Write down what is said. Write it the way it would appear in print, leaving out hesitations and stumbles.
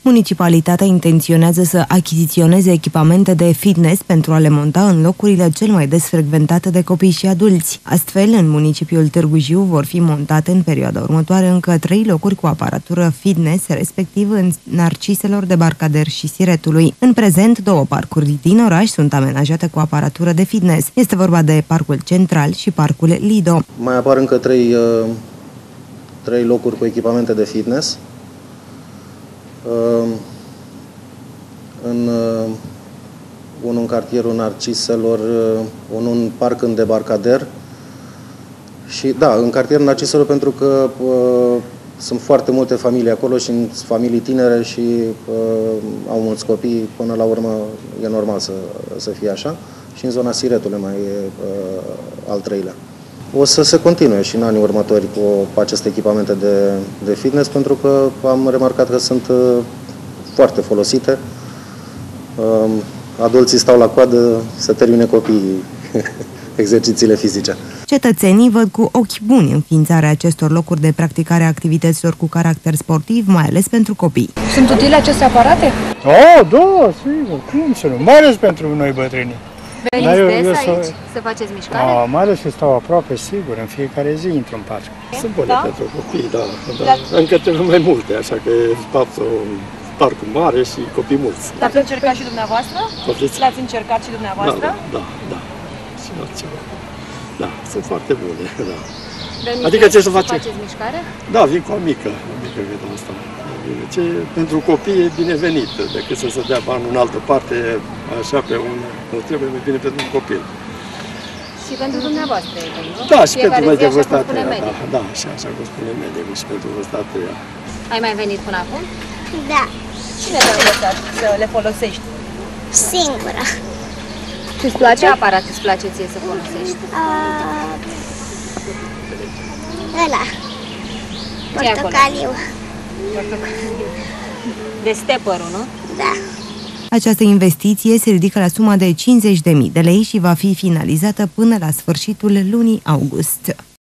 Municipalitatea intenționează să achiziționeze echipamente de fitness pentru a le monta în locurile cel mai des frecventate de copii și adulți. Astfel, în municipiul Târgu Jiu vor fi montate în perioada următoare încă 3 locuri cu aparatură fitness, respectiv în Narciselor, Debarcader și Siretului. În prezent, 2 parcuri din oraș sunt amenajate cu aparatură de fitness. Este vorba de Parcul Central și Parcul Lido. Mai apar încă 3 locuri cu echipamente de fitness. Unul în cartierul Narciselor, unul în parc în Debarcader și da, în cartierul Narciselor, pentru că sunt foarte multe familii acolo și sunt familii tinere și au mulți copii, până la urmă e normal să fie așa. Și în zona Siretului mai e al 3-lea. O să se continue și în anii următori cu aceste echipamente de fitness, pentru că am remarcat că sunt foarte folosite. Adulții stau la coadă să termine copiii exercițiile fizice. Cetățenii văd cu ochi buni înființarea acestor locuri de practicare a activităților cu caracter sportiv, mai ales pentru copii. Sunt utile aceste aparate? Oh, da, sigur, cum să nu, mai ales pentru noi bătrâni. Veniți des aici să faceți mișcare? Mai ales că stau aproape, sigur, în fiecare zi intru în parc. Sunt bune pentru copii, da. Încă trebuie mai multe, așa că e parcul mare și copii mulți. L-ați încercat și dumneavoastră? L-ați încercat și dumneavoastră? Da. Și altceva. Da, sunt foarte bune, da. Veniți adică ce să faceți mișcare? Da, vin cu o mică vedem asta. Ce pentru copii e binevenit, decât să se dea bani în altă parte, așa pe un... Nu trebuie, mai bine pentru un copil. Și pentru dumneavoastră e bine, nu? Da, și pentru noi de vârsta a treia. Da, și așa cum spune medicul, și pentru vârsta a treia. Ai mai venit până acum? Da. Cine te-a învățat să le folosești? Singura. Ce-ți place? Ce aparat îți place ție să folosești? Ăla. Portocaliu. De stepperul, nu? Da. Această investiție se ridică la suma de 50.000 de lei și va fi finalizată până la sfârșitul lunii august.